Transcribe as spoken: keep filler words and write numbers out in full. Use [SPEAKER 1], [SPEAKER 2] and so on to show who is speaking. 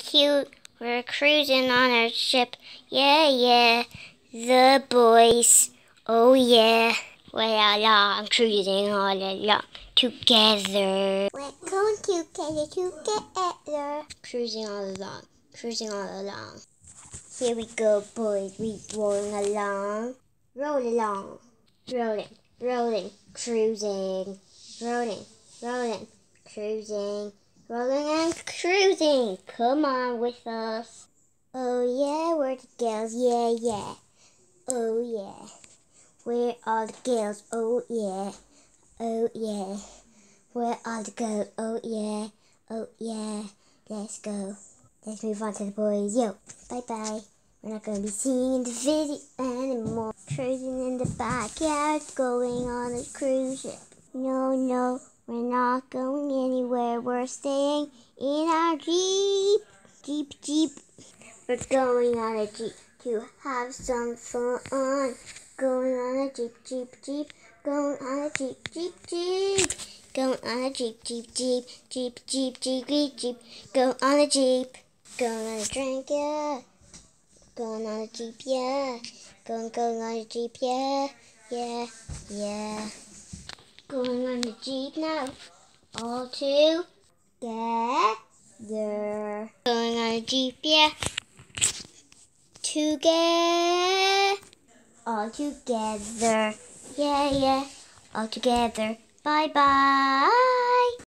[SPEAKER 1] cute. We're cruising on our ship. Yeah, yeah. The boys. Oh, yeah. We're along, cruising all along together. We're going together, together. Cruising all along, cruising all along. Here we go, boys. We rolling along. Roll along. Rolling, rolling, cruising. Rolling, rolling, cruising. Rolling and cruising. Come on with us. Oh yeah, we're the girls. Yeah, yeah. Oh yeah. We're all the girls. Oh yeah. Oh yeah. We're all the girls. Oh yeah. Oh yeah. Let's go. Let's move on to the boys. Yo, bye bye. We're not gonna be seeing the video anymore. Cruising in the backyard, going on a cruise ship. No, no, we're not going anywhere. We're staying in our Jeep. Jeep, Jeep. We're going on a Jeep to have some fun. Going on a Jeep, Jeep, Jeep. Going on a Jeep, Jeep, Jeep. Going on a Jeep, Jeep, Jeep. Jeep, Jeep, Jeep, Jeep, Jeep. Go on a Jeep. Going on a drink, yeah. Going on a Jeep, yeah. Going, going on a Jeep, yeah. Yeah, yeah. Going on a Jeep now. All together. Going on a Jeep, yeah. Together. All together. Yeah, yeah. All together. Bye bye.